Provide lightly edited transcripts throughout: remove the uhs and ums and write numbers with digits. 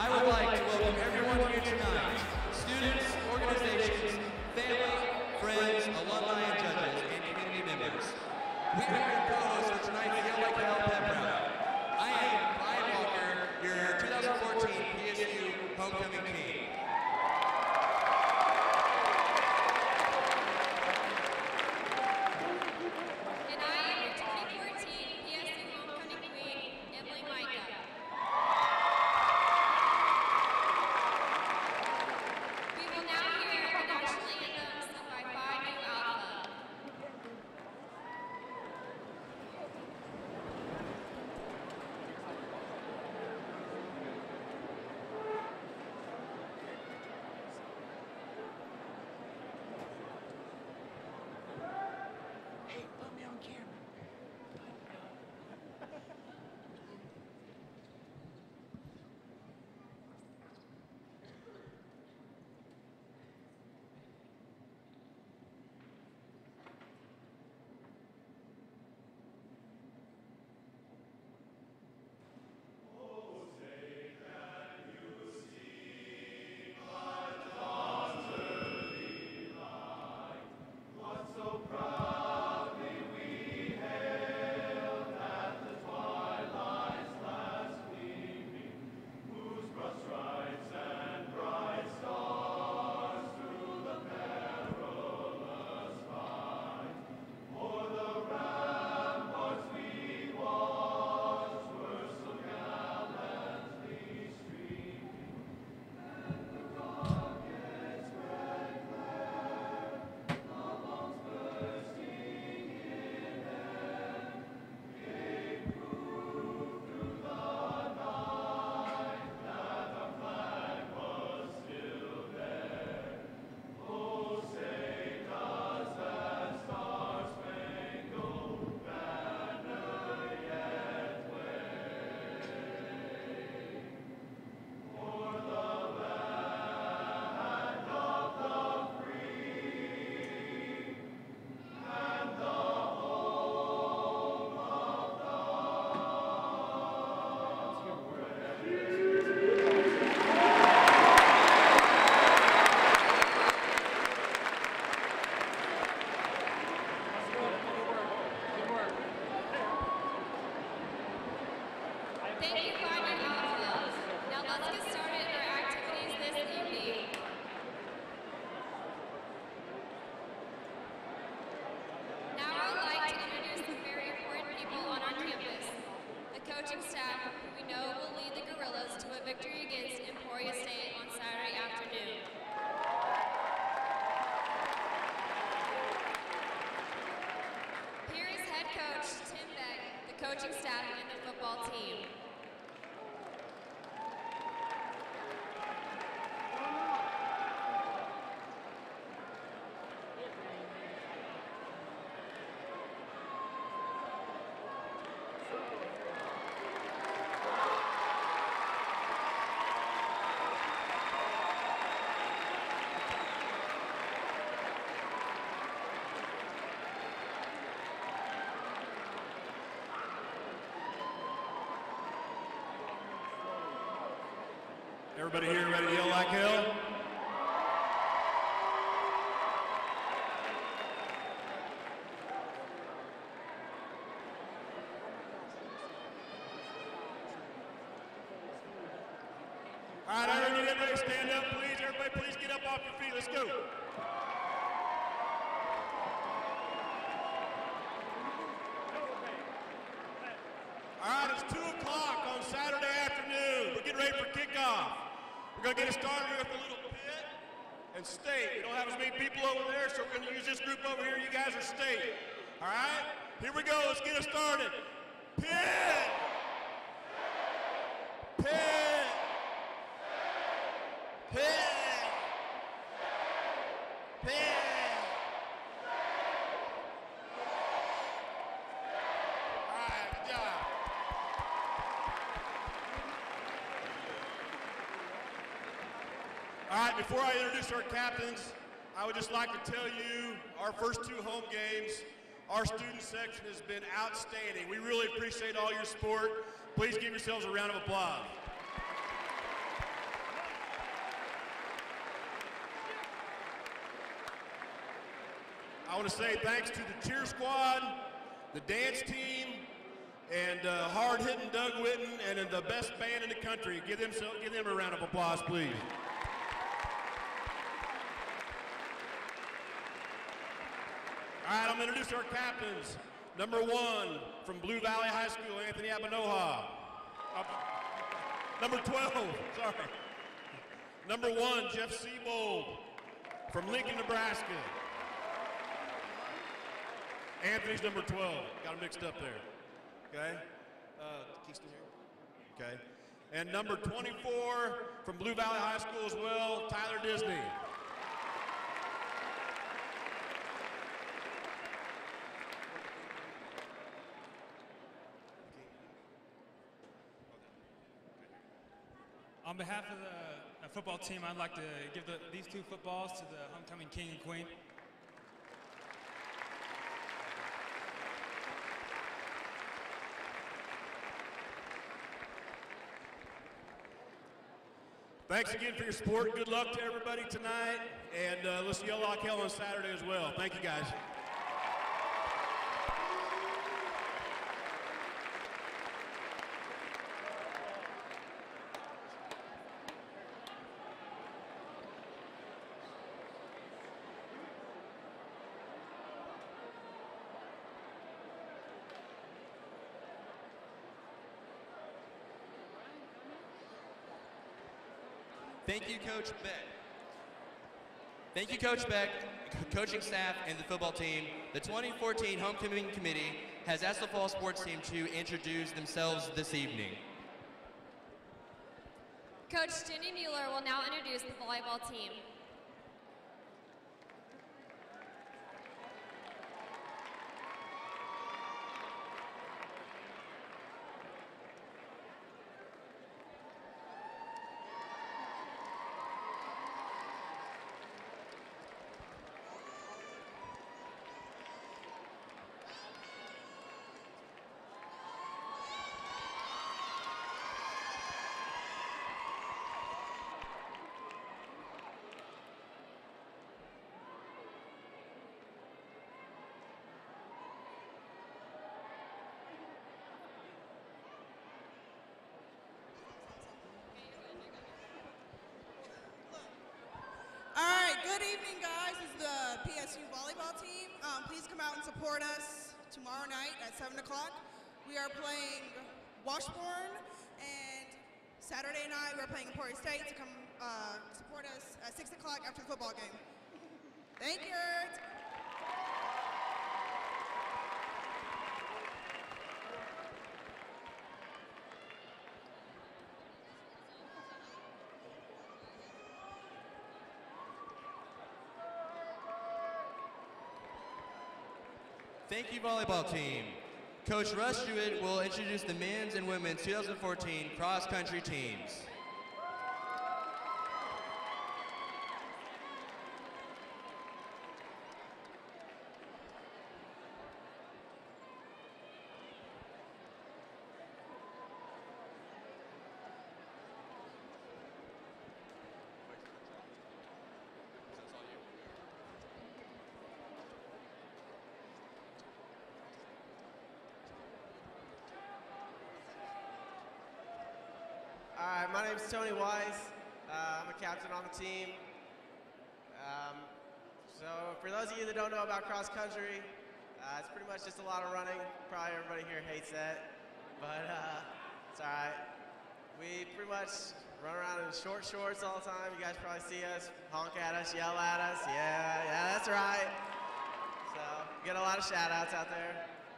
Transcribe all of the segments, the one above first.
I would like to welcome everyone here tonight, students, organizations, family, friends, alumni, and judges, and community members. We are your co-hosts for tonight's Yell Like Hell Pep Rally. I am Brian Walker, your 2014 PSU Homecoming King. And I am your 2014 PSU Homecoming Queen, Emily Micah. We will now hear the national anthem sung by Phi Nu Alpha. Hey, put me on camera. Thank you, Phi Nu Alpha. Now let's get started our activities this evening. Now I would like to introduce some very important people on our campus. The coaching staff, who we know will lead the Gorillas to a victory against Emporia State on Saturday afternoon. Here is head coach Tim Beck, the coaching staff, and the football team. Everybody here ready to yell like hell? All right, I need everybody to stand up, please. Everybody, please get up off your feet. Let's go. All right, it's 2 o'clock on Saturday afternoon. We're getting ready for kickoff. We're going to get it started with a little pit and state. We don't have as many people over there, so we're going to use this group over here. You guys are state. All right? Here we go. Let's get it started. Pit! Pit! Pit! Pit! All right, good job. All right, before I introduce our captains, I would just like to tell you our first 2 home games, our student section has been outstanding. We really appreciate all your support. Please give yourselves a round of applause. I want to say thanks to the cheer squad, the dance team, and hard-hitting Doug Witten, and the best band in the country. Give them a round of applause, please. All right, I'm going to introduce our captains. Number 1 from Blue Valley High School, Anthony Abanoha. Number 12, sorry. Number 1, Jeff Seabold from Lincoln, Nebraska. Anthony's number 12. Got him mixed up there. Okay. Keystone here. Okay. And number 24 from Blue Valley High School as well, Tyler Disney. On behalf of the football team, I'd like to give these 2 footballs to the homecoming king and queen. Thanks again for your support. Good luck to everybody tonight. And let's yell like hell on Saturday as well. Thank you, guys. Thank you, Coach Beck. Thank you, Coach Beck, coaching staff, and the football team. The 2014 Homecoming Committee has asked the fall sports team to introduce themselves this evening. Coach Jenny Mueller will now introduce the volleyball team. Good evening, guys. This is the PSU volleyball team. Please come out and support us tomorrow night at 7 o'clock. We are playing Washburn, and Saturday night we're playing Emporia State. To come support us at 6 o'clock after the football game. Thank you. Thank you, volleyball team. Coach Russ Jewett will introduce the men's and women's 2014 cross-country teams. All right, my name's Tony Wise. I'm a captain on the team. So for those of you that don't know about cross country, it's pretty much just a lot of running. Probably everybody here hates that, but it's all right. We pretty much run around in short shorts all the time. You guys probably see us, honk at us, yell at us. Yeah, that's right. So we get a lot of shout outs out there.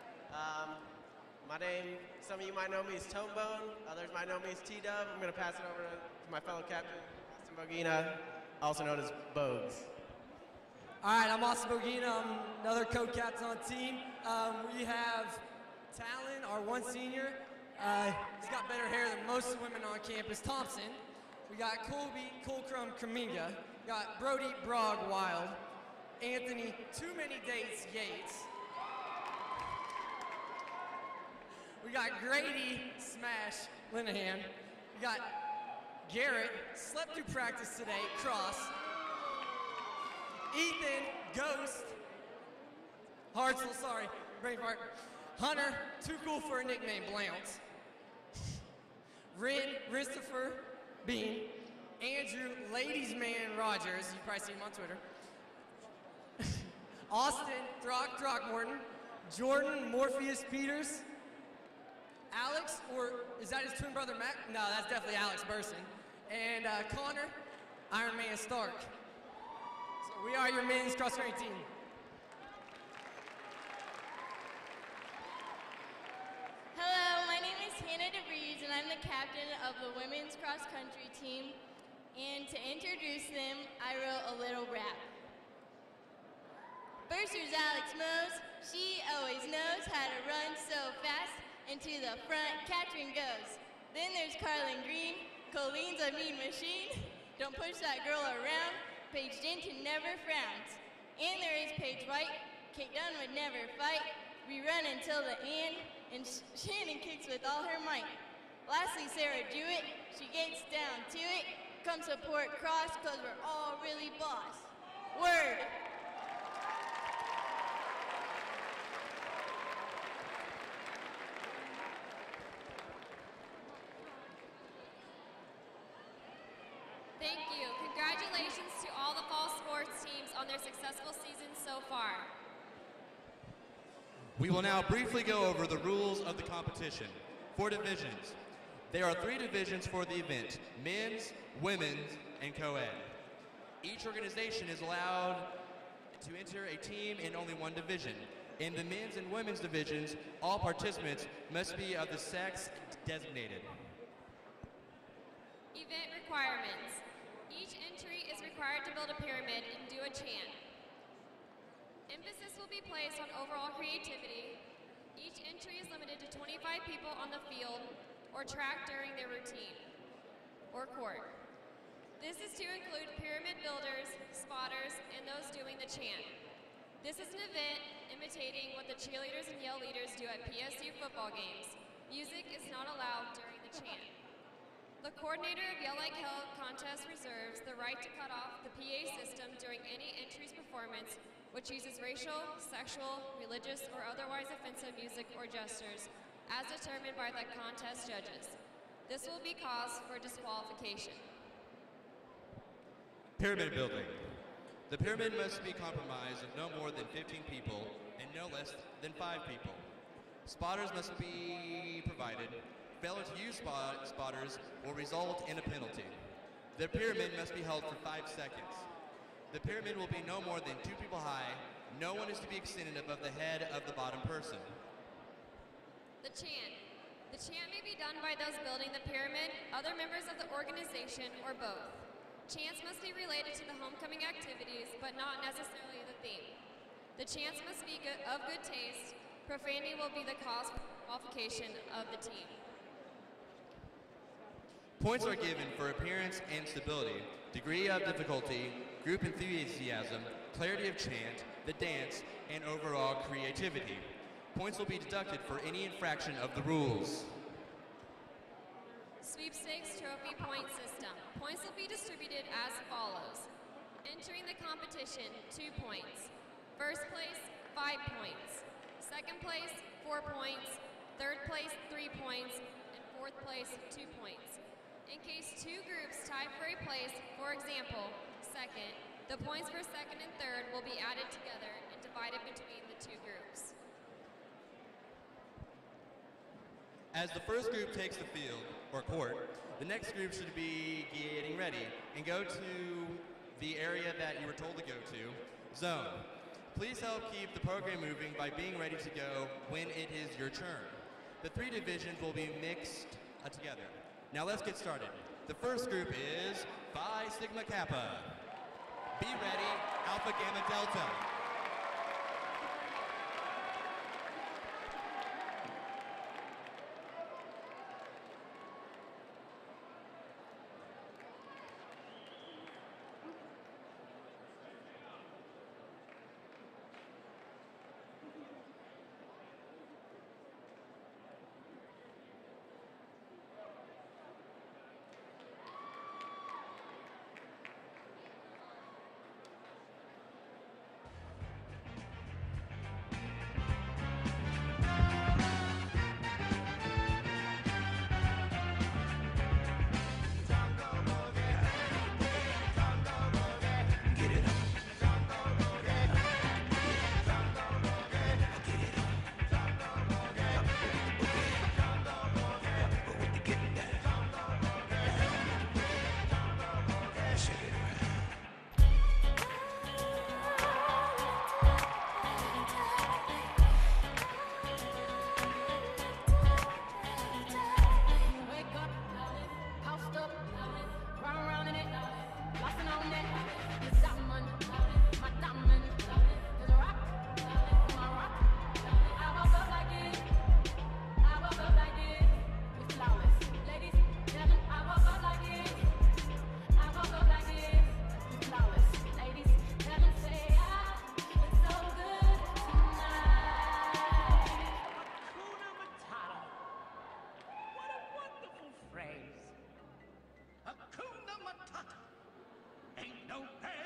My name, some of you might know me as Tone Bone, others might know me as T-Dub. I'm going to pass it over to my fellow captain, Austin Bogina, also known as Bogues. All right, I'm Austin Bogina. I'm another co-captain on the team. We have Talon, our one senior. He's got better hair than most of the women on campus, Thompson. We got Colby Colcrum Kaminga. We got Brody Brogg Wild. Anthony Too Many Dates Yates. We got Grady Smash Linehan. We got Garrett, slept through practice today, Cross. Ethan Ghost Hartzell, sorry, brain fart. Hunter, too cool for a nickname, Blounce. Rin, Christopher, Bean. Andrew, Ladies Man Rogers, you probably see him on Twitter. Austin, Throckmorton. Jordan, Morpheus Peters. Alex, or is that his twin brother Matt? No, that's definitely Alex Burson. And Connor, Iron Man Stark. So we are your men's cross country team. Hello, my name is Hannah DeVries, and I'm the captain of the women's cross country team. And to introduce them, I wrote a little rap. First there's Alex Mose. She always knows how to run so fast. And to the front, Katrin goes. Then there's Carlin Green. Colleen's a mean machine. Don't push that girl around. Paige Denton never frowns. And there is Paige White. Kate Dunn would never fight. We run until the end. And Shannon kicks with all her might. Lastly, Sarah Jewett. She gets down to it. Come support Cross, cause we're all really boss. Word. Thank you. Congratulations to all the fall sports teams on their successful season so far. We will now briefly go over the rules of the competition. 4 divisions. There are 3 divisions for the event: men's, women's, and co-ed. Each organization is allowed to enter a team in only 1 division. In the men's and women's divisions, all participants must be of the sex designated. Event requirements. Each entry is required to build a pyramid and do a chant. Emphasis will be placed on overall creativity. Each entry is limited to 25 people on the field or track during their routine or court. This is to include pyramid builders, spotters, and those doing the chant. This is an event imitating what the cheerleaders and yell leaders do at PSU football games. Music is not allowed during the chant. The coordinator of Yell Like Hell contest reserves the right to cut off the PA system during any entry's performance which uses racial, sexual, religious, or otherwise offensive music or gestures as determined by the contest judges. This will be cause for disqualification. Pyramid building. The pyramid must be comprised of no more than 15 people and no less than 5 people. Spotters must be provided. Failure to use spotters will result in a penalty. The pyramid must be held for 5 seconds. The pyramid will be no more than 2 people high. No one is to be extended above the head of the bottom person. The chant. The chant may be done by those building the pyramid, other members of the organization, or both. Chants must be related to the homecoming activities, but not necessarily the theme. The chants must be of good taste. Profanity will be the cause for qualification of the team. Points are given for appearance and stability, degree of difficulty, group enthusiasm, clarity of chant, the dance, and overall creativity. Points will be deducted for any infraction of the rules. Sweepstakes trophy point system. Points will be distributed as follows. Entering the competition, 2 points. First place, 5 points. Second place, 4 points. Third place, 3 points. And fourth place, 2 points. In case 2 groups tie for a place, for example, second, the points for second and third will be added together and divided between the 2 groups. As the first group takes the field, or court, the next group should be getting ready and go to the area that you were told to go to, zone. Please help keep the program moving by being ready to go when it is your turn. The 3 divisions will be mixed together. Now let's get started. The first group is Phi Sigma Kappa. Be ready, Alpha Gamma Delta.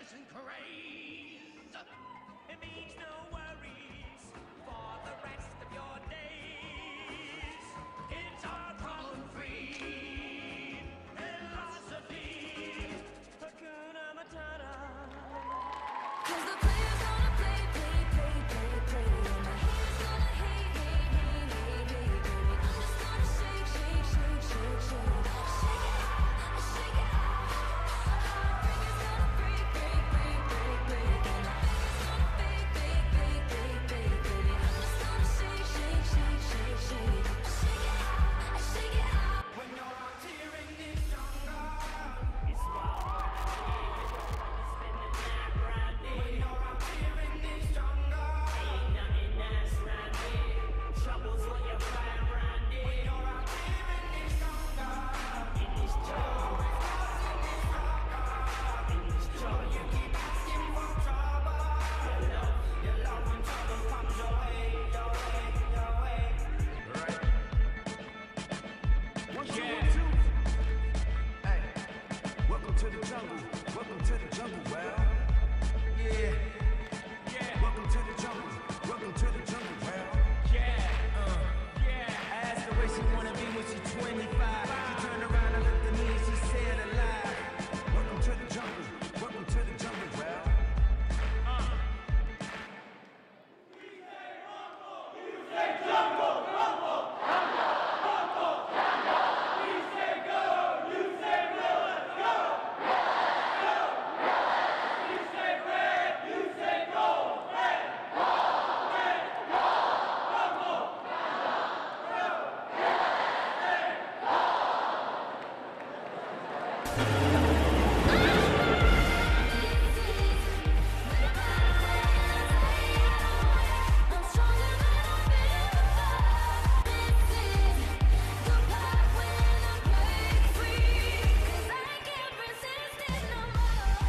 and craze. It means no worries for the rest of your days. It's our problem-free philosophy. Hakuna Matata. 'Cause the players gonna play, play, play, play, play. And the haters gonna hate, hate, hate, hate, hate, baby. I'm just gonna shake, shake, shake, shake, shake. Shake it out, shake it out. Heartbreak is gonna break, break, break, break, break. And the fake is gonna fake, fake, fake, fake, fake, baby. I'm just gonna shake, shake, shake, shake, shake. Shake it out, shake it out. When you're out here in this jungle, it's wild. When you're out here in this jungle, ain't nothing nice around here. Trouble's what you find around here. When you're out here in this jungle, in this jungle, in this jungle, you keep asking for trouble. Your love when trouble comes your way, your way, your way. Right. 1, 2, 1, 2. Hey, welcome to the jungle. Welcome to the jungle. Well, yeah. Welcome to the jungle. Welcome to the jungle. Well, yeah. I asked her where she wanna be when she's 25. She turned around and looked at me and she said alive. Welcome to the jungle. Welcome to the jungle. Well, I'm stronger than I've been before. This is the part when I break free. 'Cause I can't resist it no more.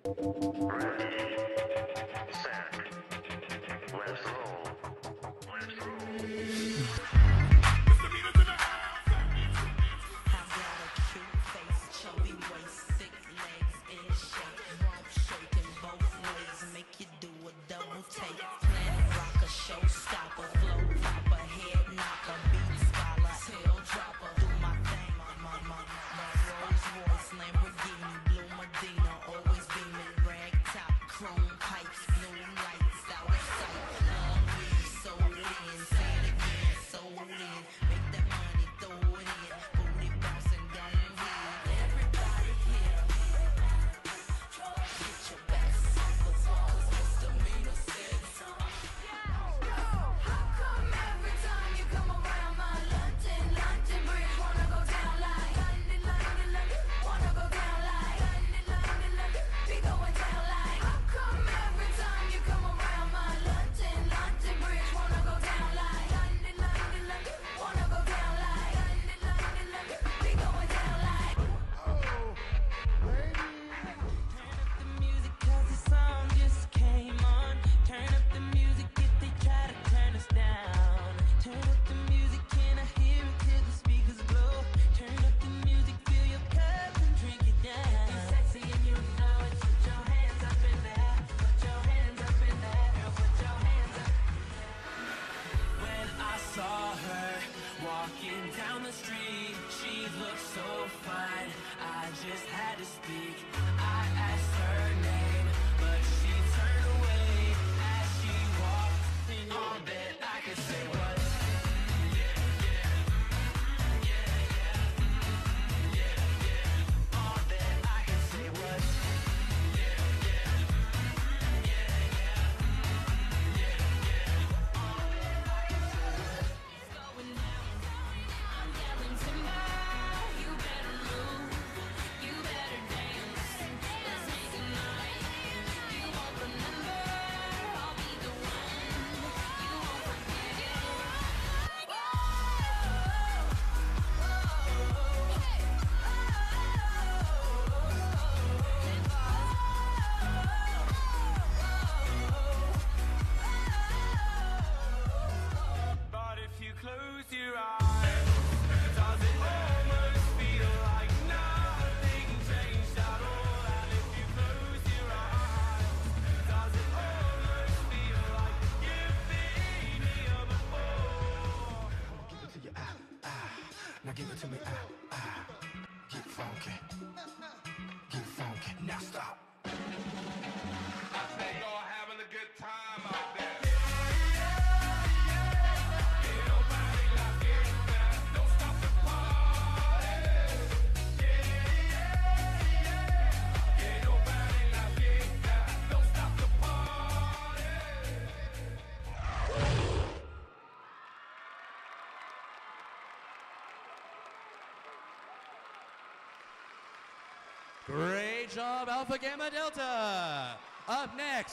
Great job, Alpha Gamma Delta. Up next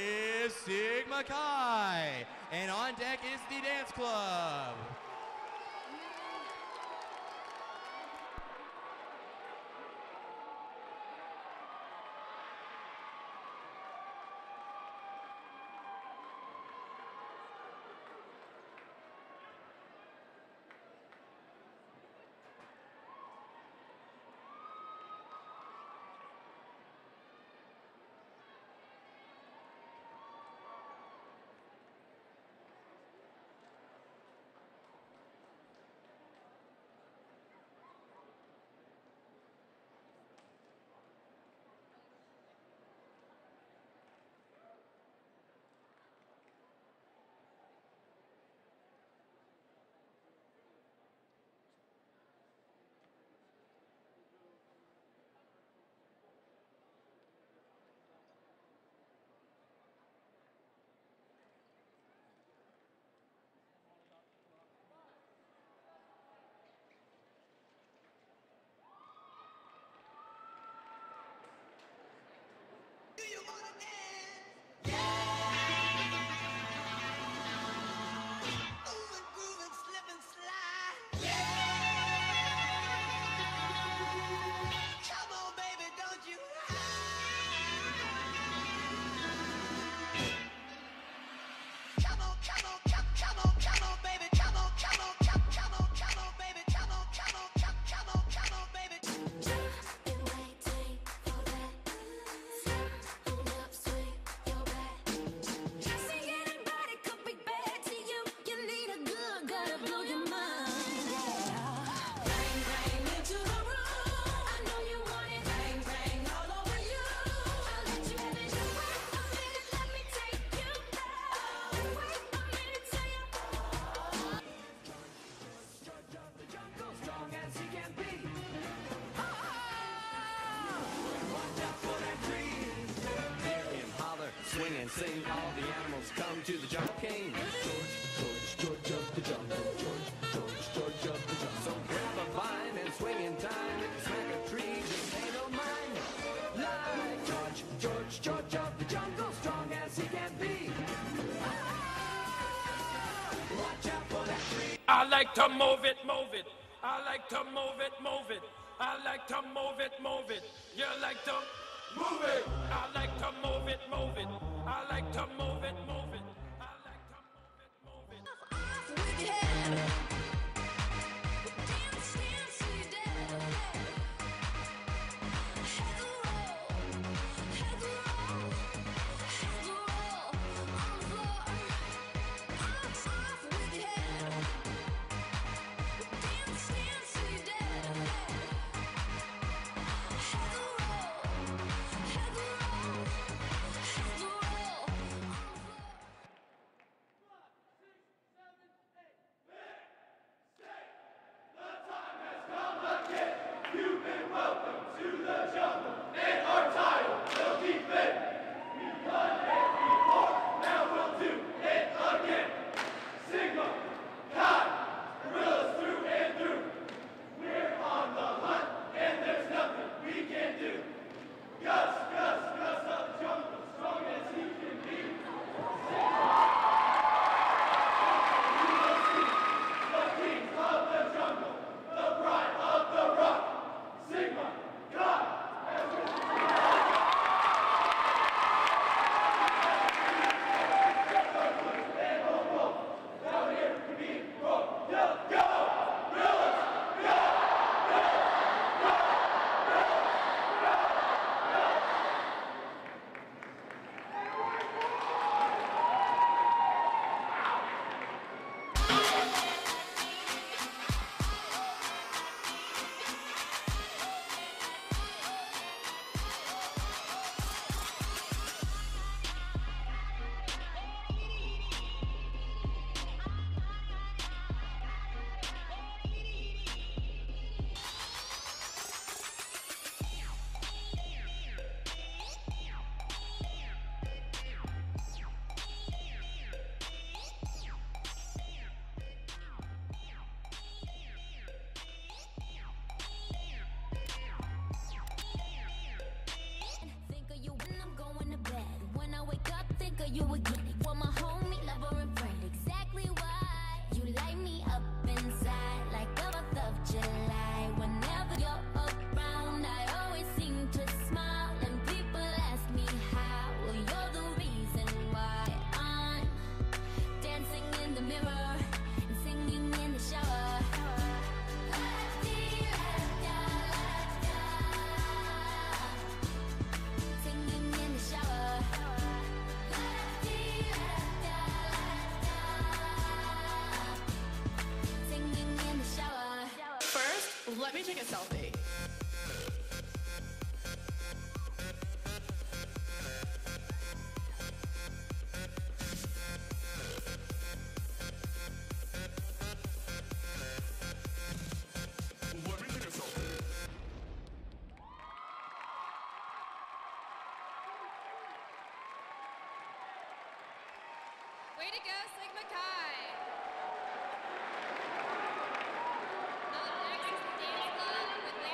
is Sigma Chi. And on deck is the dance club. sing. All the animals come to the jungle king. George of the jungle. George of the jungle. So grab a vine and swing in time. If you smack a tree, just pay no mind. Like George of the jungle, strong as he can be. Watch out for that tree. I like to move it, move it. I like to move it, move it. I like to move it, move it. You like to move it. I like to move it, move it. I like to move it, move it. I like to move it, move it. Off with your head. Dance, dance till you're dead. Head roll, head roll, head roll on the floor. Off with your head. Dance, dance till you're dead. Head roll, head roll, head roll on the floor. Think of you when I'm going to bed. When I wake up, think of you again. For my homie, lover, and friend. Exactly why you light me up inside like the 4th of July. Whenever you're around, I always seem to smile. And people ask me how. Well, you're the reason why I'm dancing in the mirror and singing in the shower. Singing in the shower. Singing in the shower. First, let me take a selfie. Way to go, Sigma Chi! Up next is the dance club with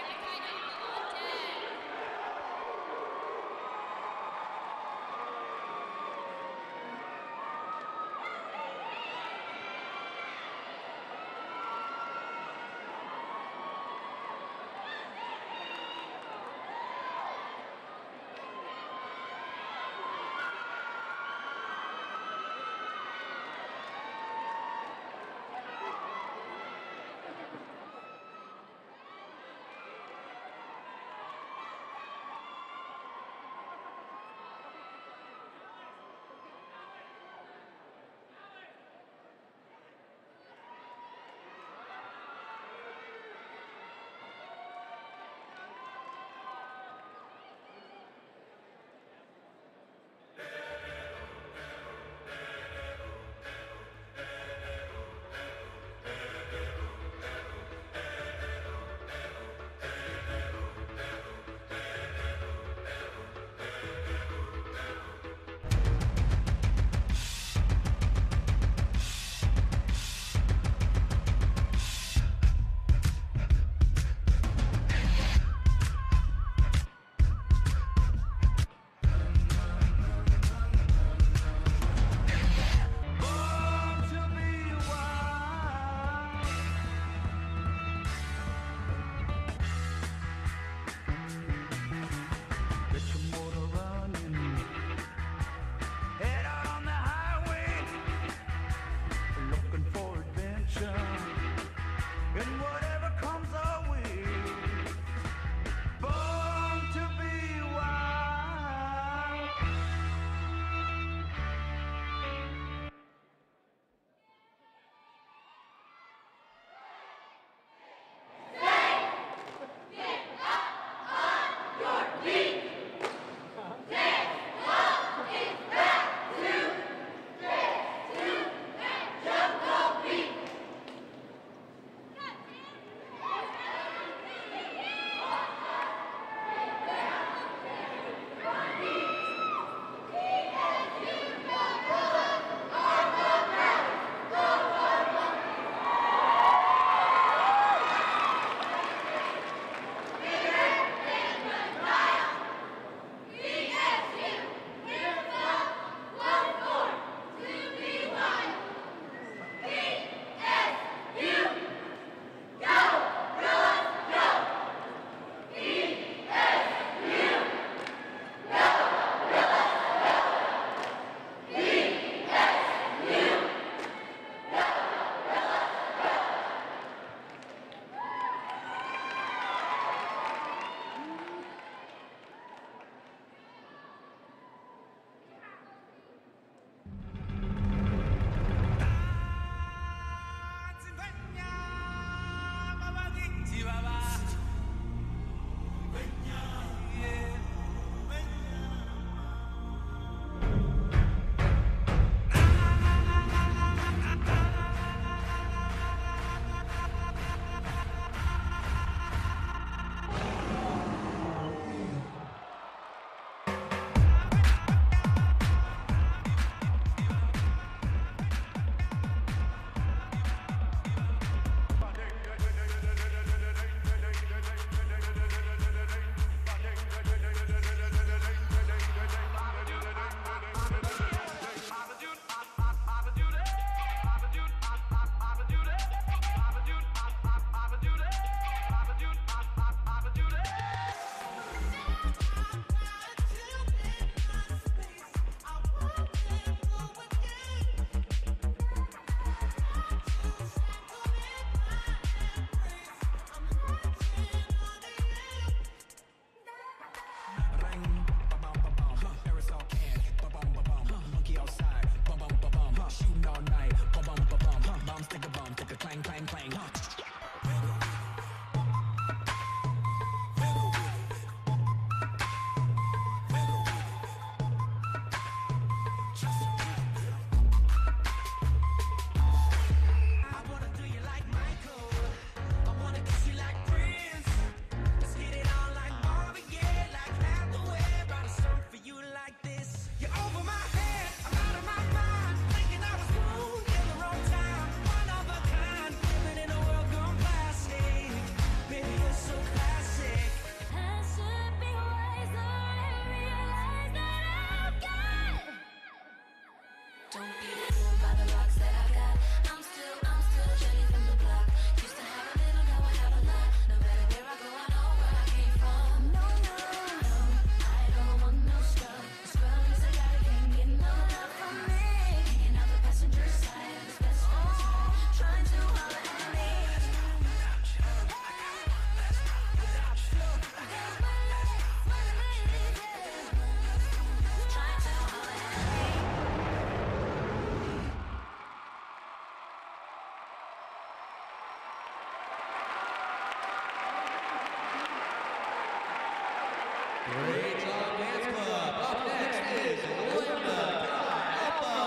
Great Job Dance Club. Up next is Linda Alpha.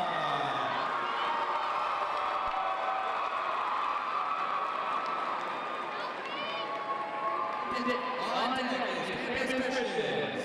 On deck is Campus Christians.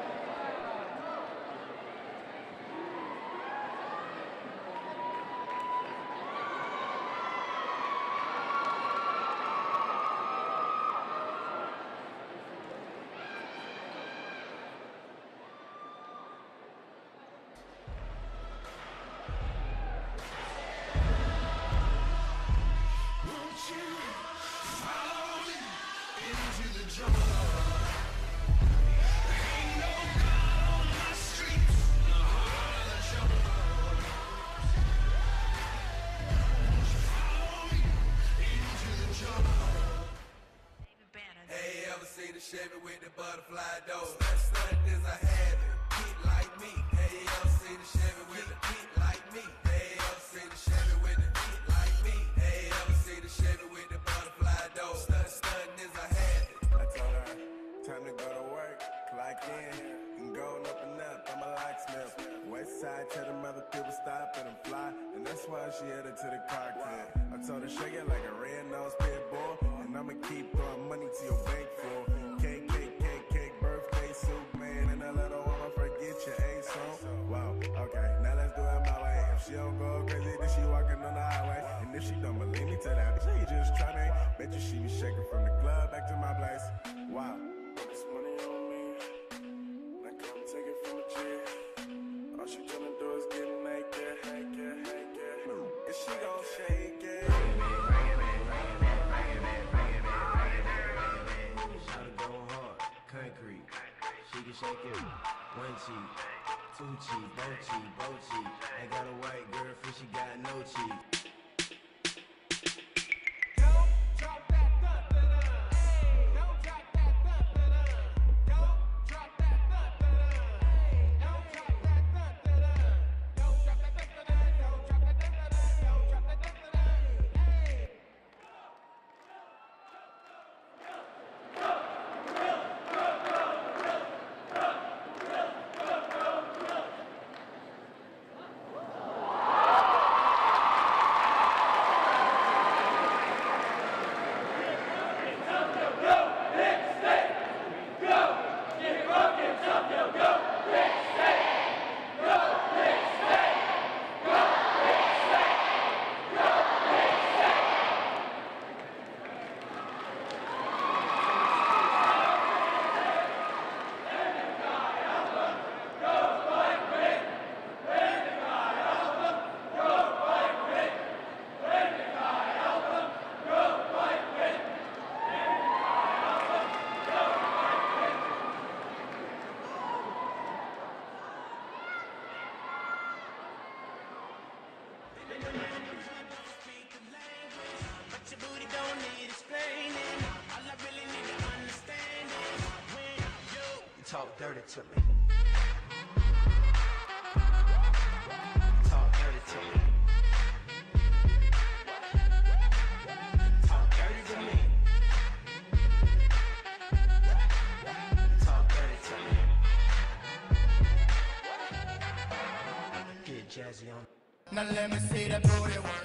Chevy with the butterfly doors. Stunned as I had it. Heat like me. Hey, y'all see the Chevy with the heat like me. Hey, y'all see the Chevy with the heat like me. Hey, y'all see the Chevy with the butterfly doors. Stunned as I had it. I told her, time to go to work. Clock in and going up and up. I'm a locksmith. West side tell them other people stop and fly. And that's why she headed to the cockpit. I told her, shake it like a red-nosed pit bull. And I'ma keep throwing money to your bank for. Birthday soup, man, and a little woman forget your A song. Wow, okay, now let's do it my way. If she don't go crazy, then she walking on the highway. And if she don't believe me, tell that she just try me. Bet you she be shaking from the club back to my place. Wow. This money on me, now come take it from a G. All she tryna do is get naked, and she gon' shake it. Concrete, she can shake it. One cheek, two cheek, both cheek. I got a white girl, for she got no cheek. Don't drop that da-da-da. Hey, don't drop that da-da-da. Don't drop that da-da-da. Hey, don't drop that da-da-da. Don't drop that da-da-da. Don't drop that da-da-da. Don't drop that da-da-da. Hey. Talk dirty to me. Talk dirty to me. Talk dirty to me. Talk dirty to me. Get jazzy on. Now let me see that booty work.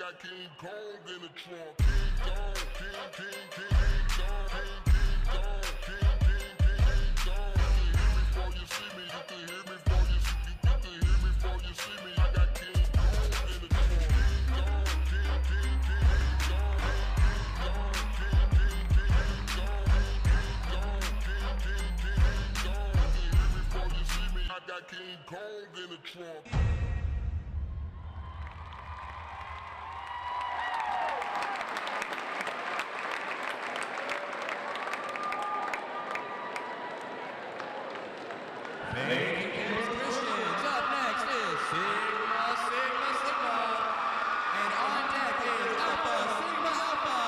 got King Kong in the trunk. King Kong, King, King, King, King Kong, King, King Kong, King, King, King, King Kong. You can hear me before you see me. You can hear me before you see me. You can hear me before you see me. I got King Kong in the trunk. King Kong, King, King, King, King Kong, King Kong, King, King, King, King Kong, King Kong, King, King, King, King Kong. You can hear me before you see me. I got King Kong in the trunk. Fading Campus Christians. Up next is Sigma, Sigma, Sigma. And on deck is Alpha, Sigma, Alpha.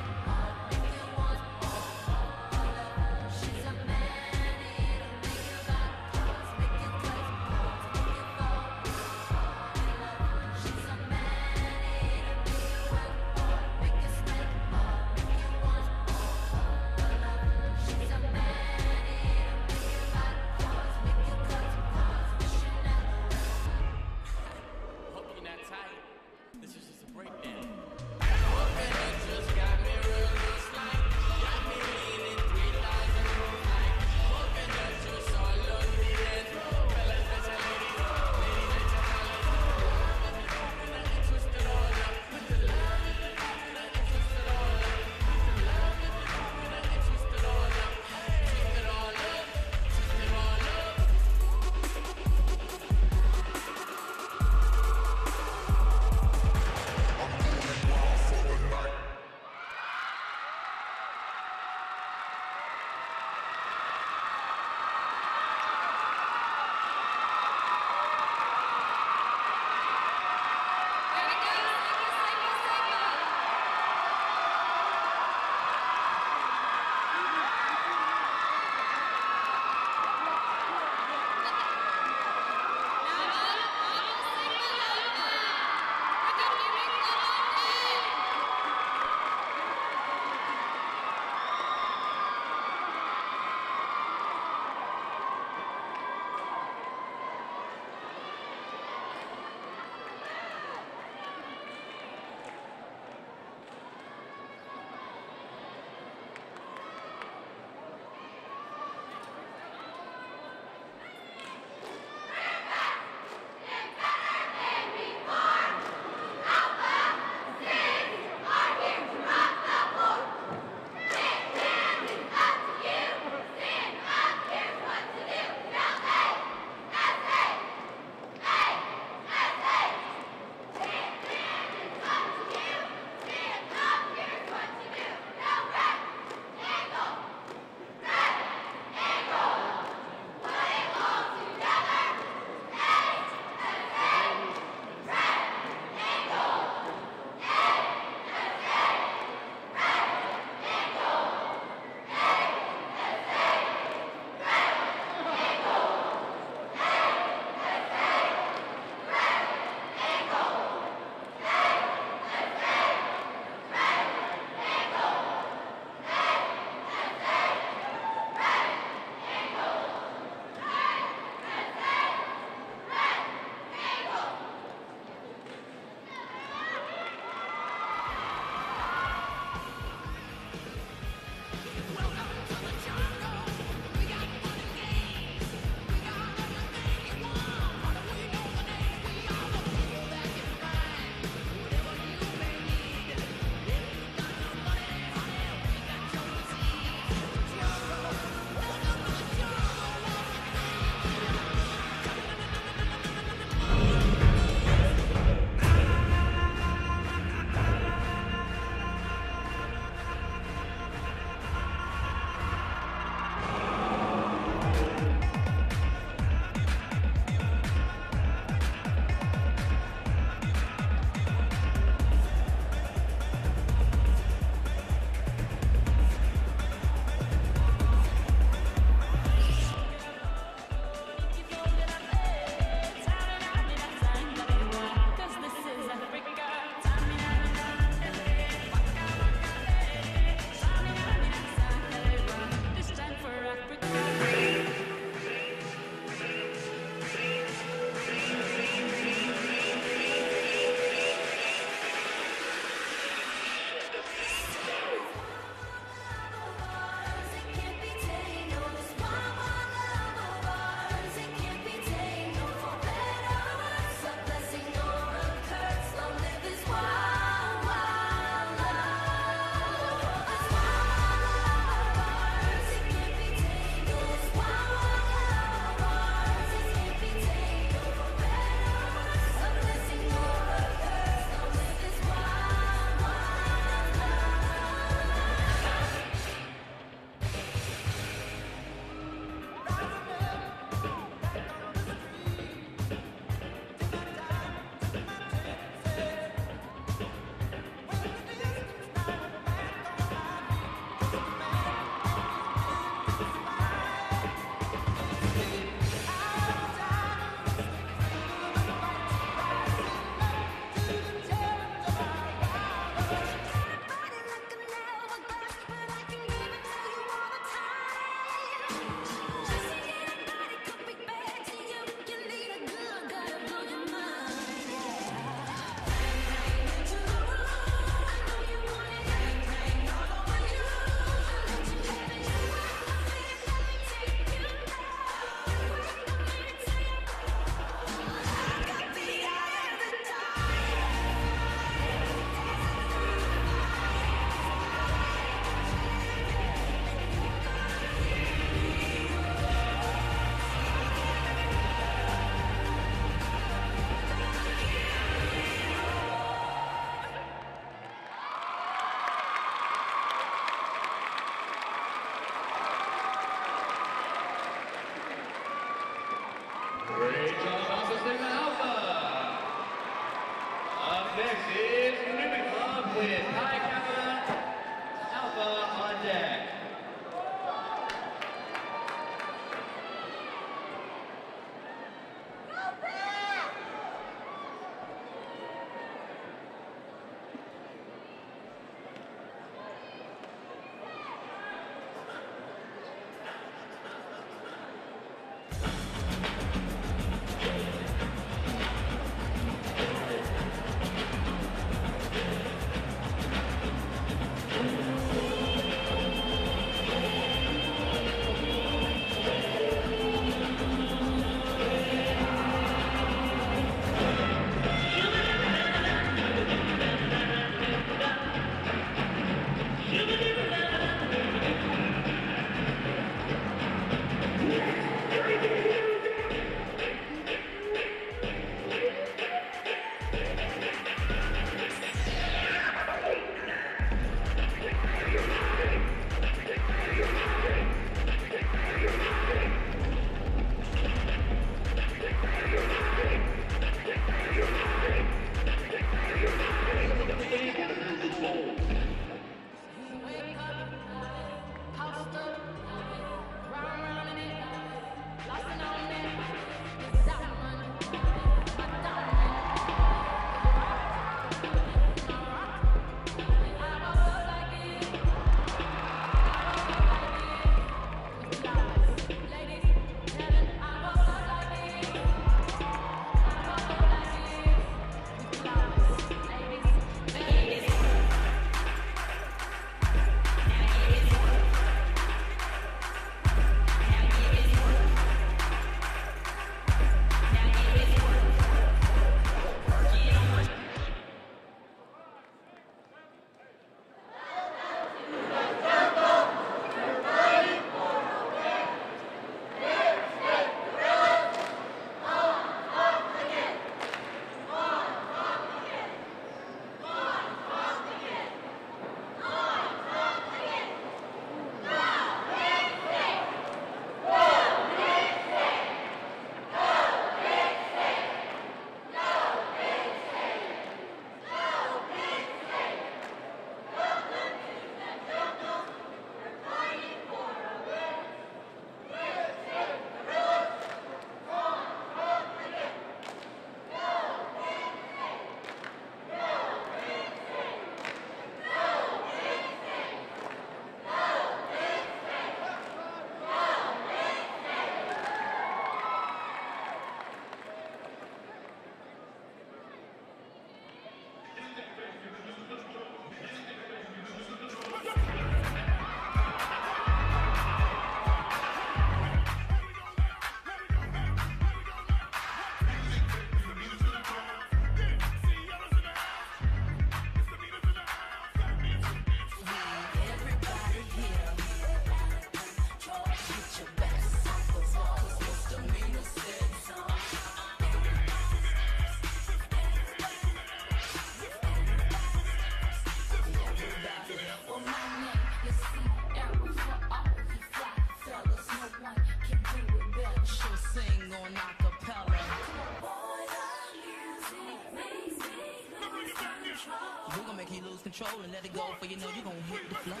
control and let it go, for you know you gon' hit the flow.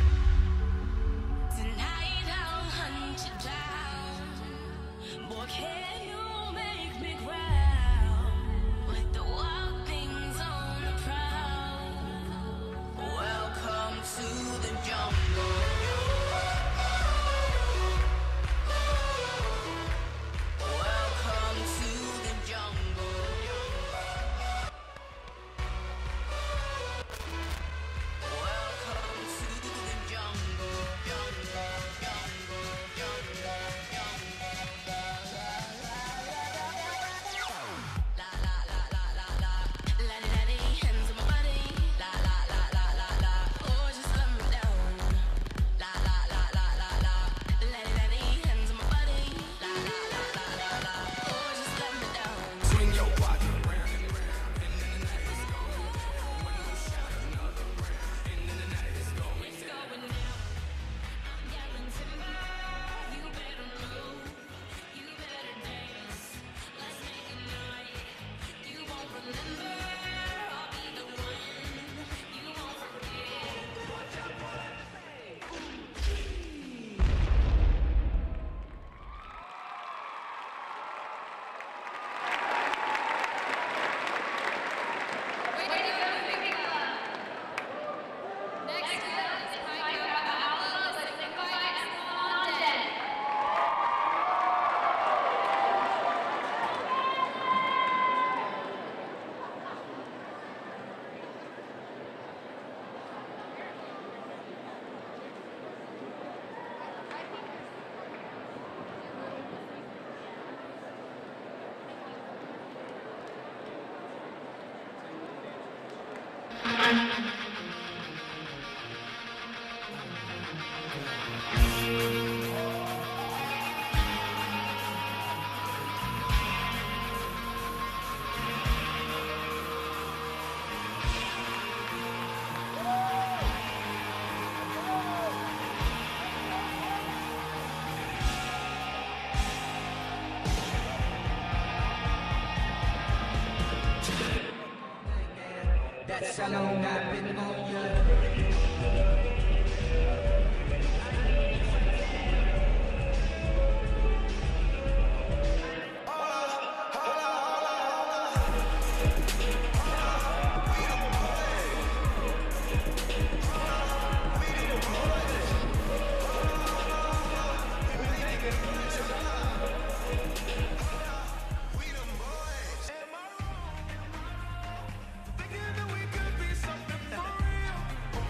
Tonight I'll hunt you down. Boy, can you make me growl? With the wild things on the prowl. Welcome to the jungle. Welcome to the jungle. Welcome to the jungle. Jungle, jungle, jungle, jungle. La la la la la la. La di da di, hands on my body. La la la la la la. Oh, just let me down. La la la la la la. La di da di, hands on my body. La la la la la la. Oh, just let me down. Swing your body around and round, and then the night is going. One more shot, another round, and then the night is going. It's going down. I'm yelling timber. You better move. You better dance. Let's make a night. You won't remember. I'll be the one. You won't forget. Next up is Pi Kappa Alpha, the Signified Epsilon on deck. That's how long I've been on you. Thinking that we could be something for real.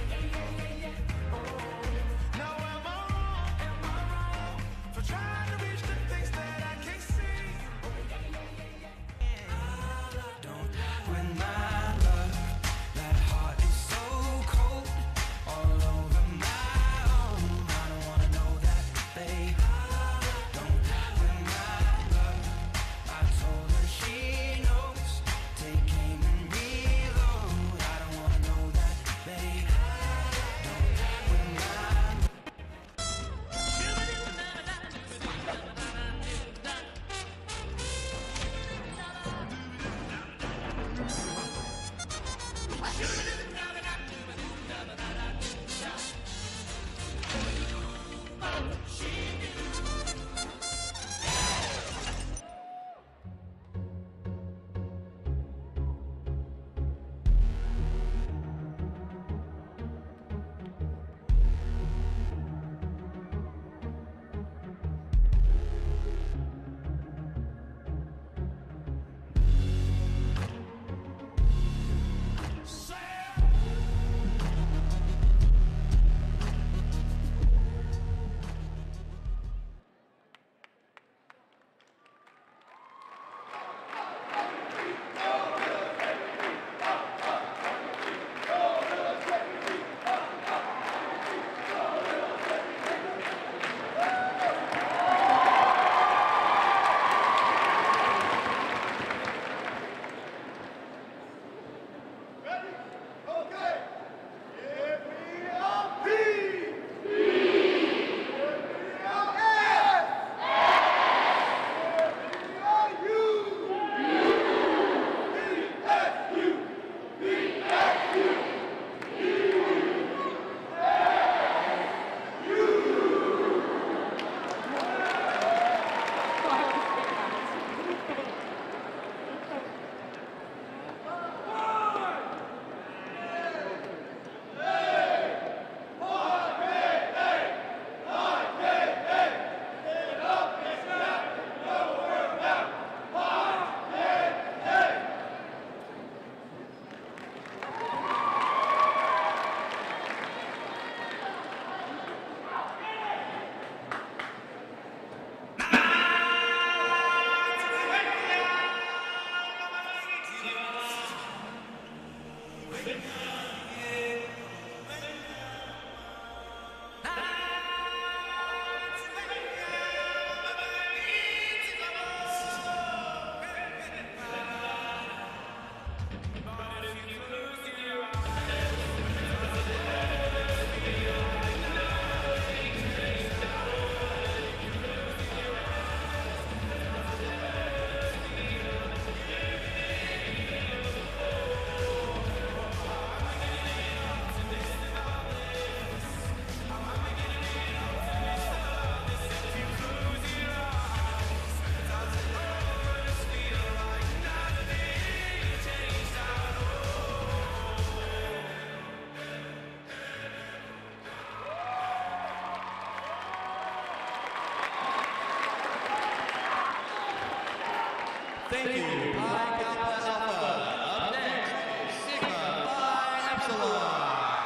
Thank you, Pi Kappa Alpha. Up next is Sigma Phi Epsilon.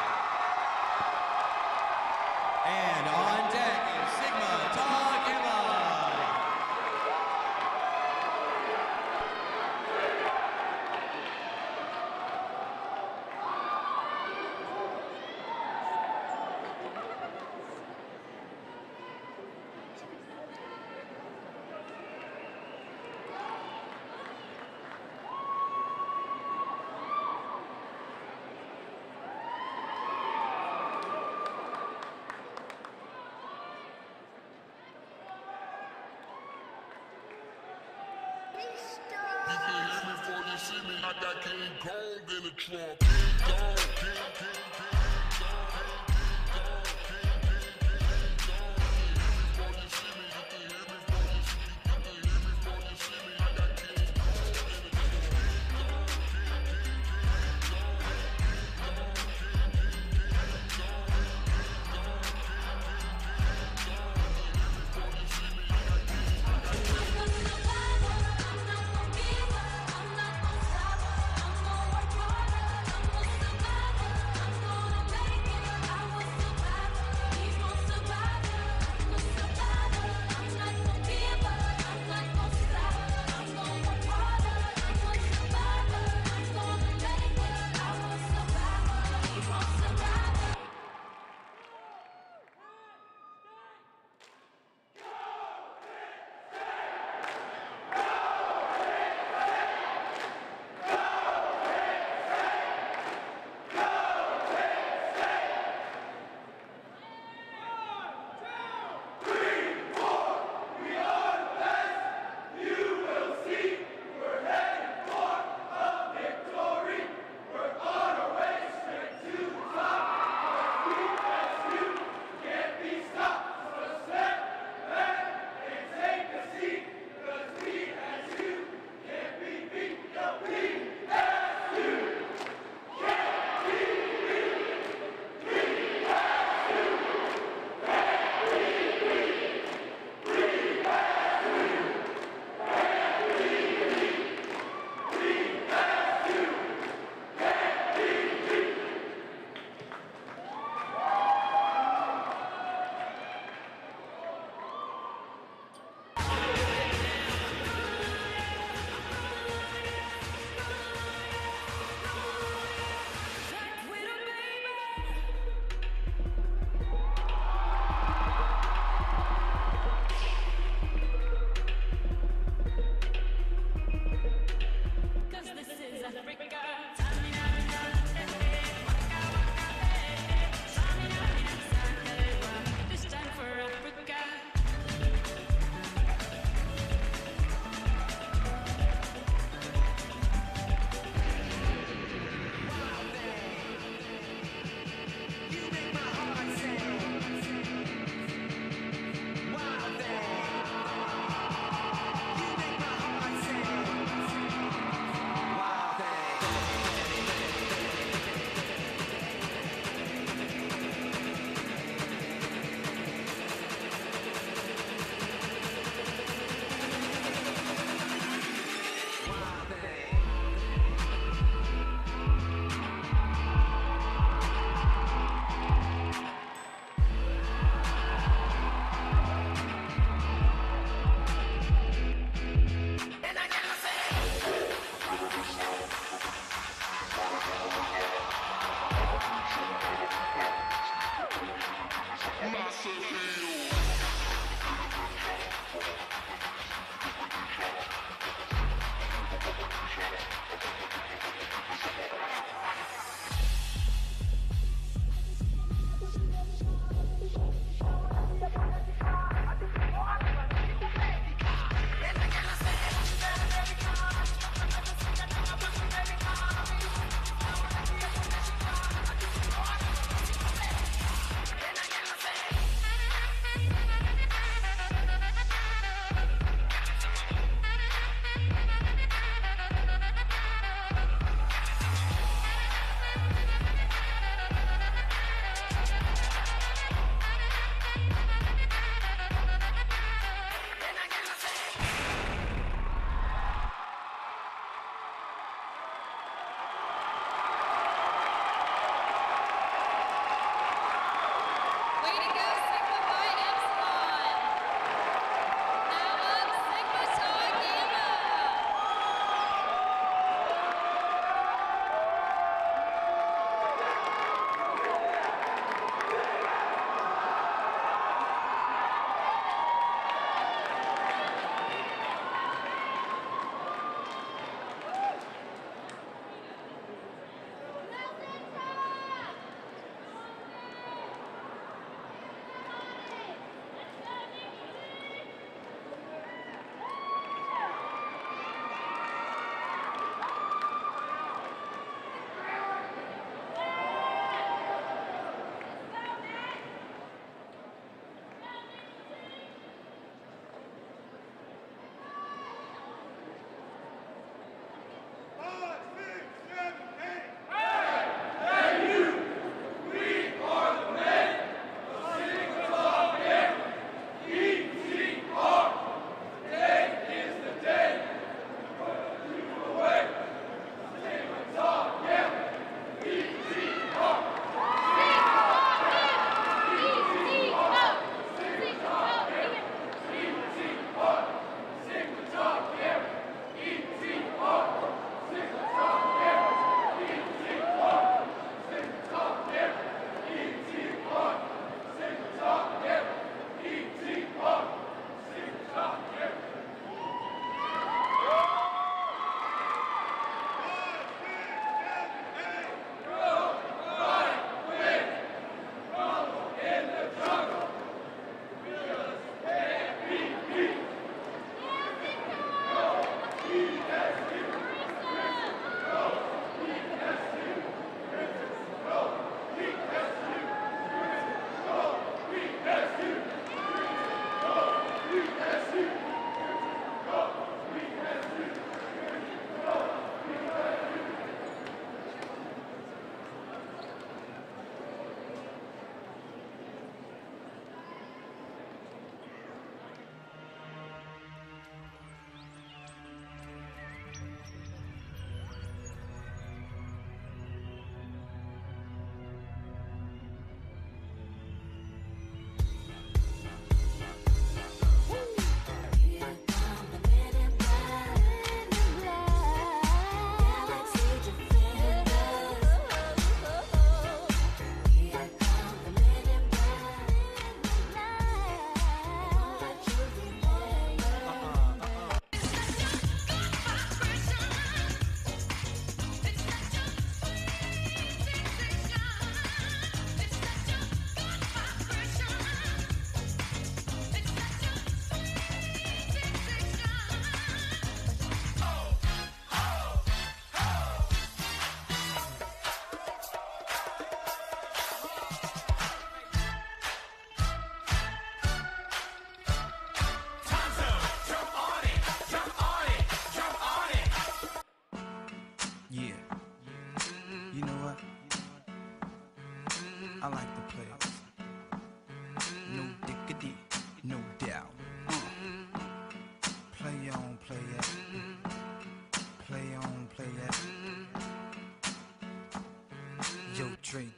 And on deck is Sigma Tau Gamma. You can hear me before you see me. I got King Kong in the trunk. King Kong, King, King, King, Kong, King, King, King, King, Kong. You can hear me before you see me. You can hear me before you see me. You can hear me before you see me. I got King Kong in the trunk. I'm not gonna stop, I'm gonna work harder, I'm gonna survive.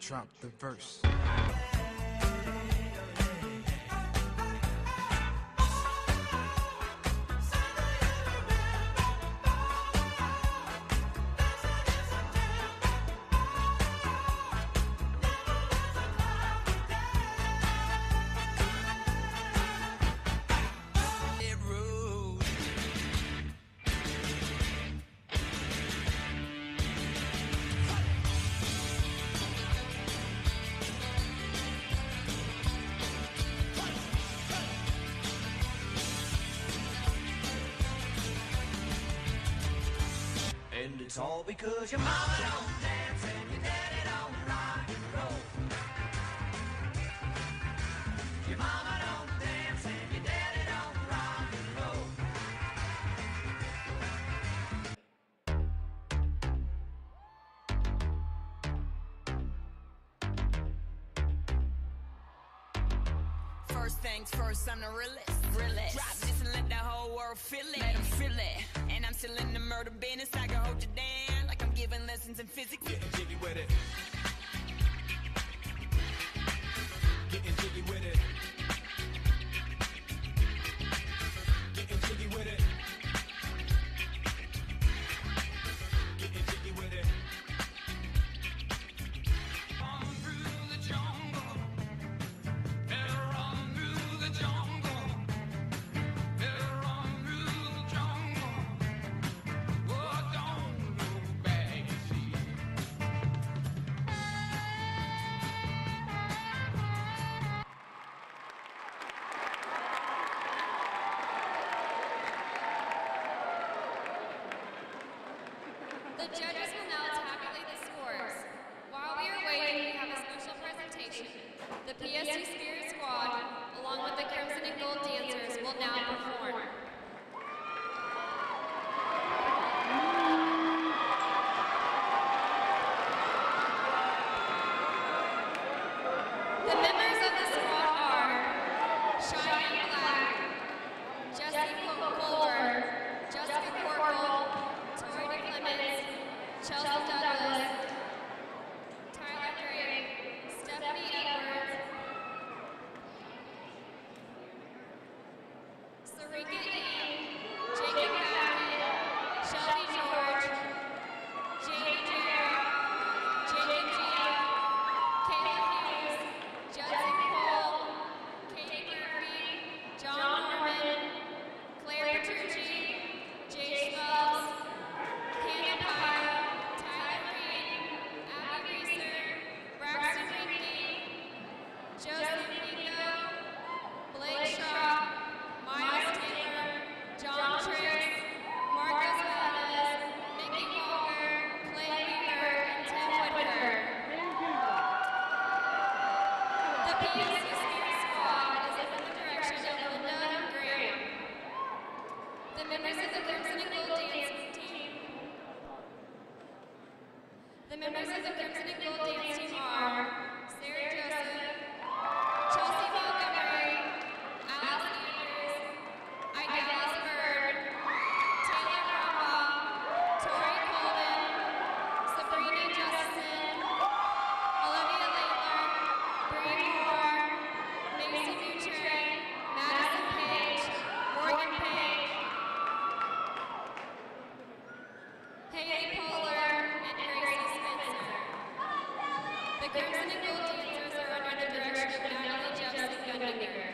drop the verse. And it's all because your mama don't dance and your daddy don't rock and roll. Your mama don't dance and your daddy don't rock and roll. First things first, I'm the realest. Drop this and let the whole world feel it. Let 'em feel it. And I'm still in the murder business. I can hold you down like I'm giving lessons in physics. Getting jiggy with it. Getting jiggy with it. Getting jiggy with it. Getting jiggy with it. On through the jungle. Better run through the jungle. Better run through the jungle. Oh, don't look back, see. The judges will now tabulate the scores. While we are waiting, we have a special presentation. The PSU Spirit Squad, along with the Crimson and Gold dancers, will now perform. The members of the squad are Cheyenne Black, Jesse Colbert, Jessica Corkle, Tori Clemens, Chelsea Douglas, Tyler Drake, Stephanie Edwards, Sarika Dean, Jacob Backman, Shelby George, Jamie Jarrett, Jacob Gia, Kayla Hughes, Judson Cole, Katie Murphy, John Norman, Claire Petrucci, Jay Schmelz, Hannah Pyle, Tyler Reed, Abby Reeser, Braxton Winky, Joseph Nico, Blake Shaw, Miles Taylor, John Triggs, Marcos Melendez, Mickey Walker, Clay Weaver, and Tim Whitaker. The PSU Spirit Squad is under the direction of Linda Graham. The members of the Crimson and Gold dance team. The members of the Crimson and Gold dance team are Sarah Joseph, Chelsea Montgomery, Alice Andrews, Idalis Bird, Taylor Brombaugh, Tori Colvin, Sabrina Justin, Olivia Laidler, Bree Moore, Macy Dutre, Madison Page, Morgan Page, Haley Polar, and Gracie Spencer. The Crimson and Gold dancers are under the direction of Natalie Jefferson Gundinger.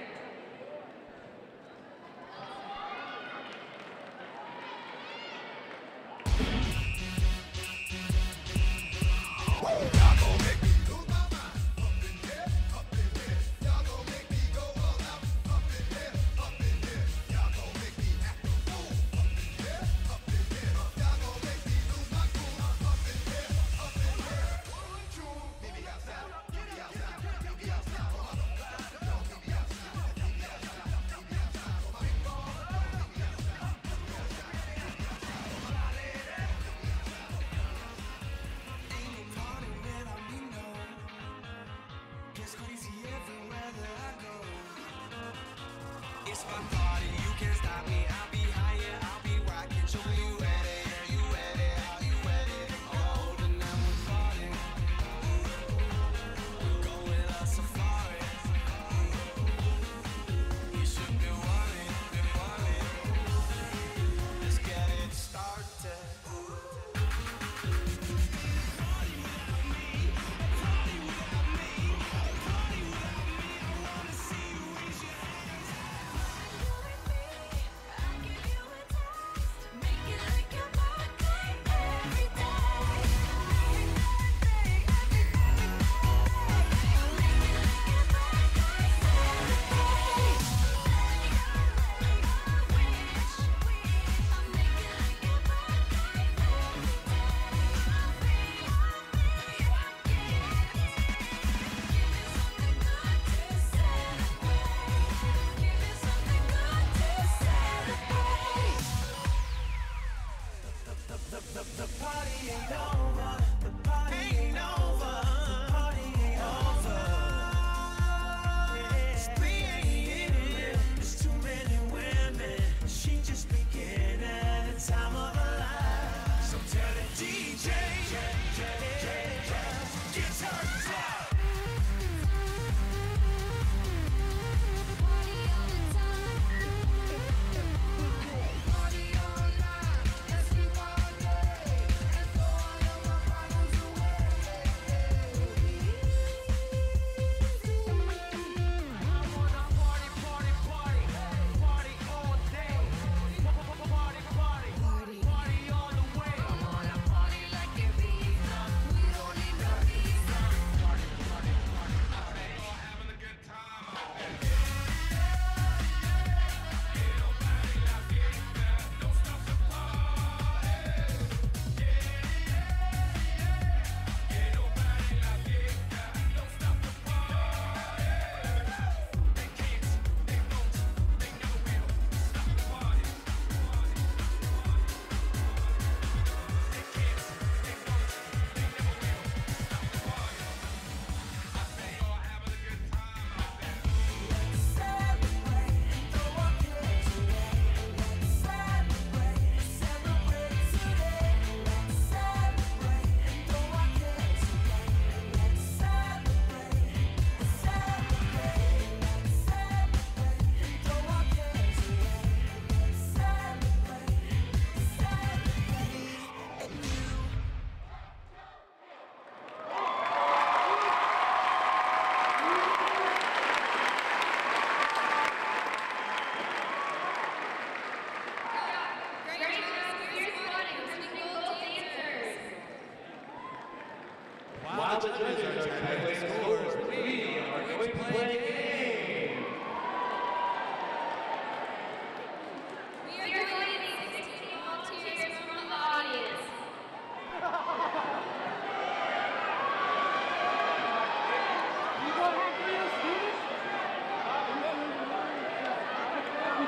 It's my party, you can't stop me. I'll be higher, I'll be rocking. Show me you ready, are you ready? Are you ready? Oh, the number falling.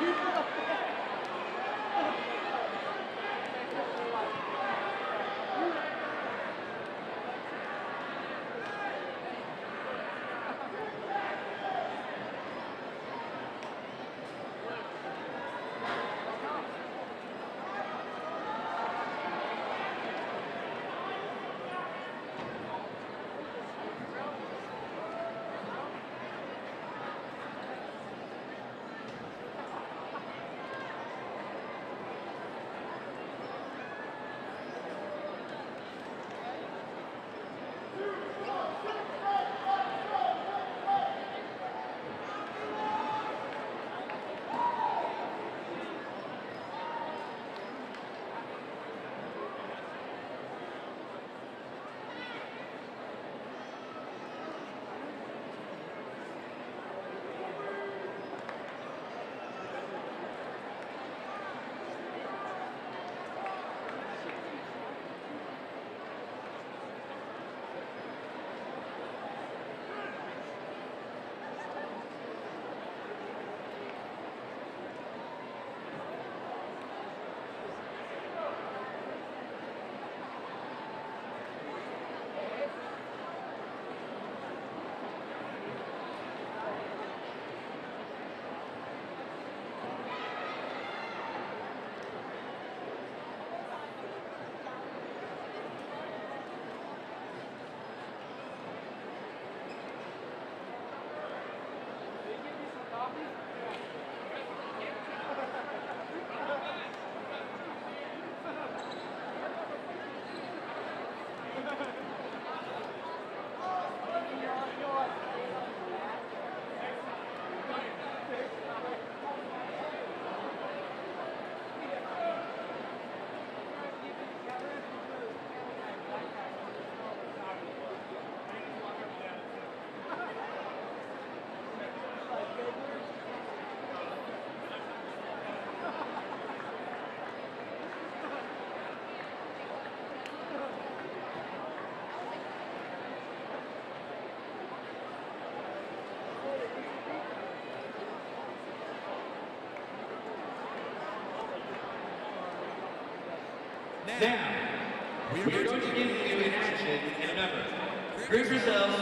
Now, we are going to give you an action and a number. Group yourselves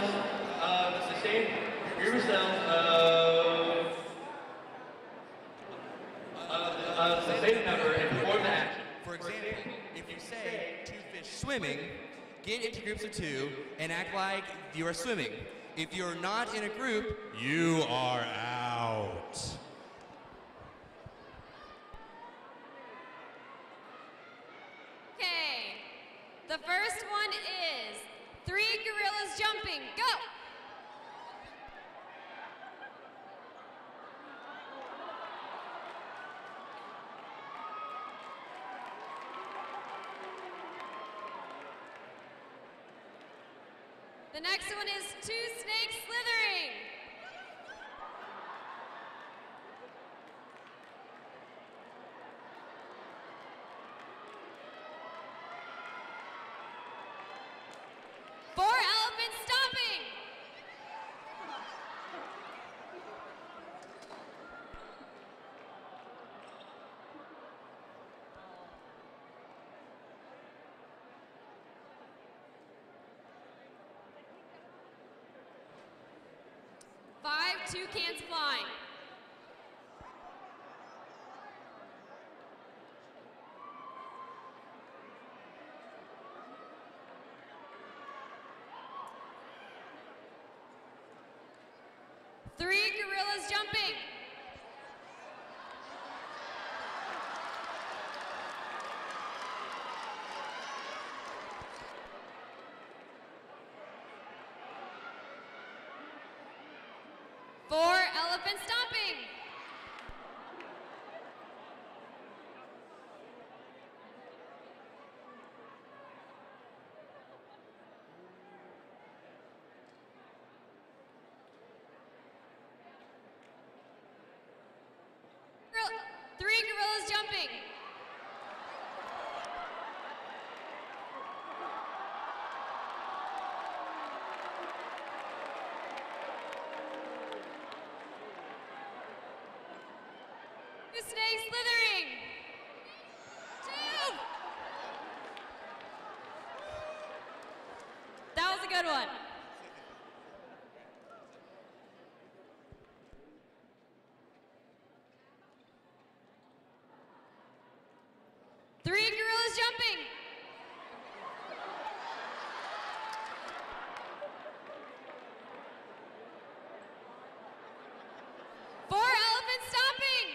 of the same, group yourselves of the same number and perform the action. For example, if you say two fish swimming, get into groups of two and act like you are swimming. If you're not in a group, you are out. Okay, the first one is 3 gorillas jumping. Go! The next one is 2 snakes slithering. Four elephants stomping. Five toucans flying. Three gorillas jumping. Four elephants stomping. Three gorillas jumping. The snake slithering. 2. That was a good one. 3 gorillas jumping. 4 elephants stomping.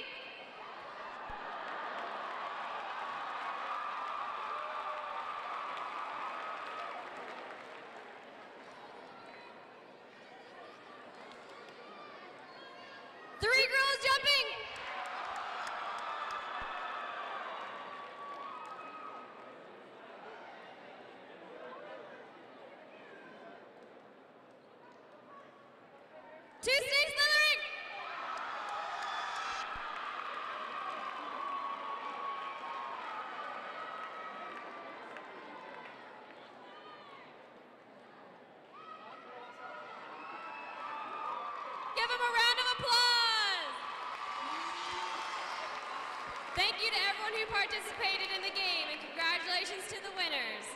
3 girls jumping. 2 snakes slithering. 'em a round of applause. Thank you to everyone who participated in the game, and congratulations to the winners.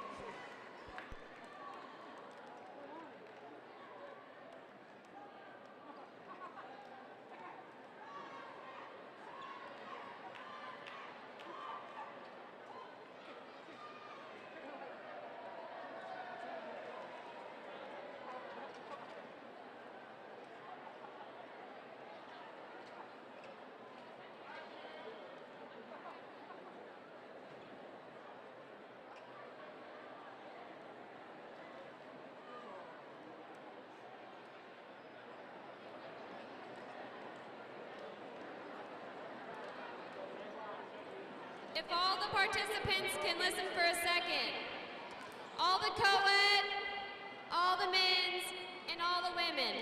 If all the participants can listen for a second. All the co-ed, all the men's, and all the women.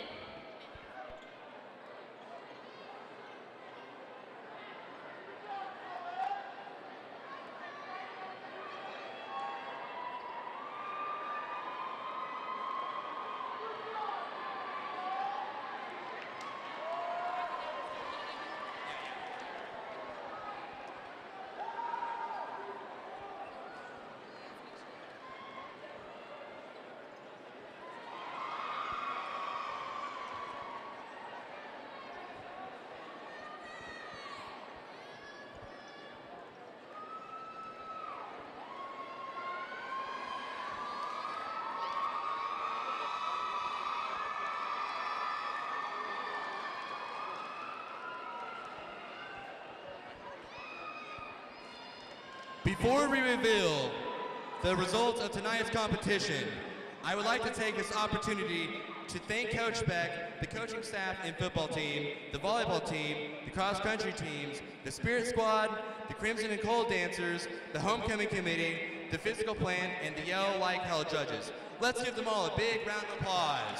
Before we reveal the results of tonight's competition, I would like to take this opportunity to thank Coach Beck, the coaching staff and football team, the volleyball team, the cross-country teams, the Spirit Squad, the Crimson and Cold Dancers, the Homecoming Committee, the Physical Plan, and the Yellow Like Hell judges. Let's give them all a big round of applause.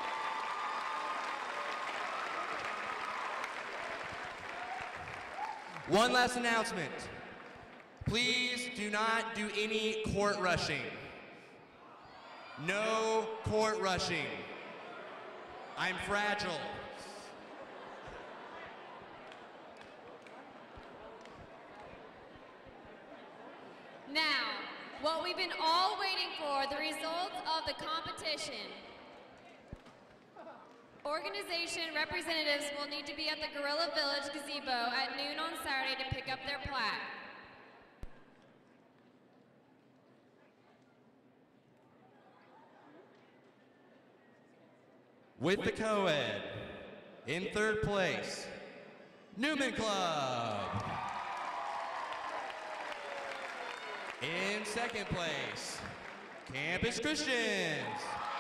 One last announcement. Please do not do any court rushing. No court rushing. I'm fragile. Now, what we've been all waiting for, the results of the competition. Organization representatives will need to be at the Gorilla Village gazebo at noon on Saturday to pick up their plaque. With the co-ed, in third place, Newman Club. In second place, Campus Christians.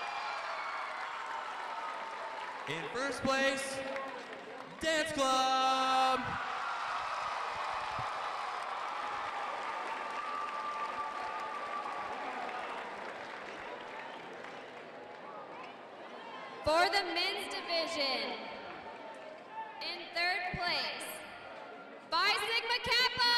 In first place, Dance Club. For the men's division, in third place, Phi Sigma Kappa.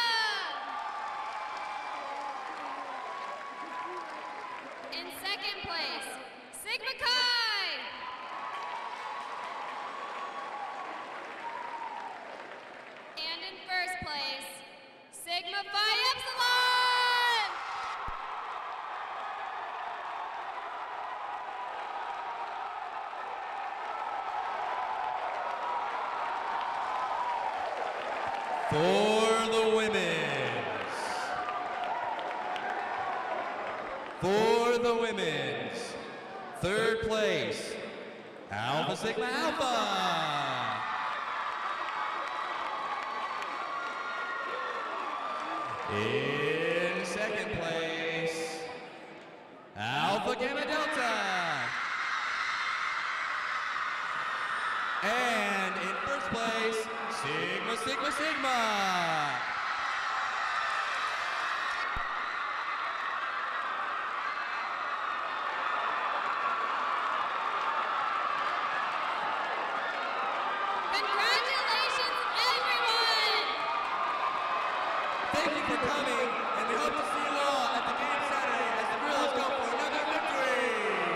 In second place, Sigma Chi. And in For the women's. For the women's. Third place, Alpha Sigma Alpha. In second place, Alpha Gamma Delta. And in first place, Sigma Sigma Sigma. Congratulations, everyone! Thank you for coming, and we hope to see you all at the game Saturday as the Gorillas go for another victory.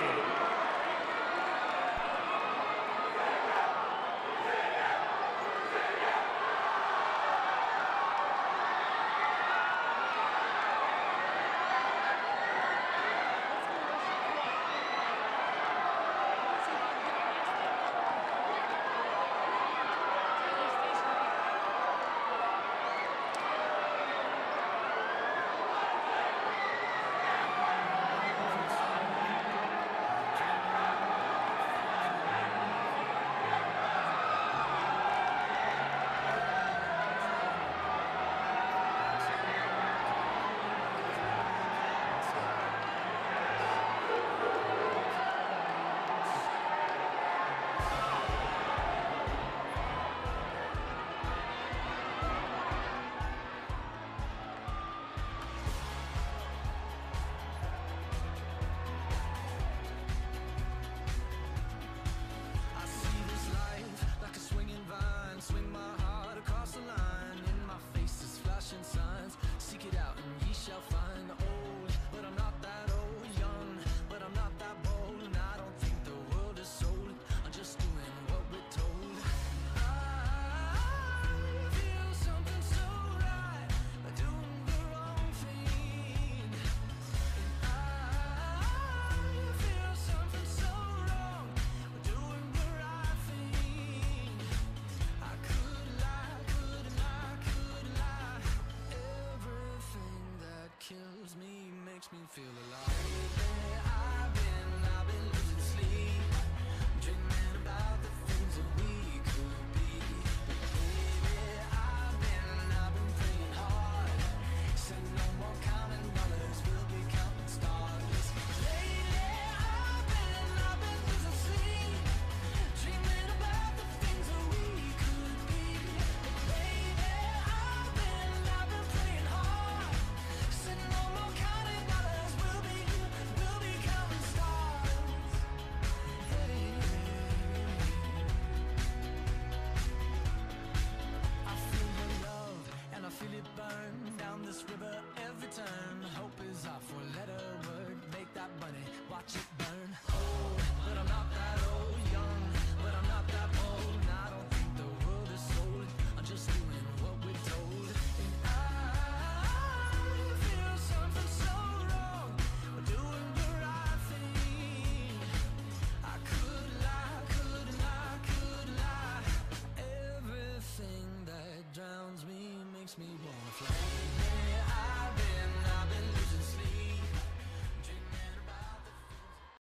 Makes me feel alive. I've been losing sleep, dreaming about the things that we could be. Baby, I've been praying hard. Said no more counting dollars, we'll be counting stars. Lately, I've been losing sleep, dreaming about the things that we could be. Baby, I've been praying hard. Said no more counting dollars, we'll be counting stars. Hey. I feel your love and I feel it burn down this river every turn. Hope is our four-letter word. Make that money, watch it burn. Old, but I'm not that old. Young, but I'm not that bold. And I don't think the world is sold. I'm just doing what we're told. And I feel something so wrong. We're doing the right thing. I could lie, could lie, could lie. Everything that drowns me makes me wanna fly.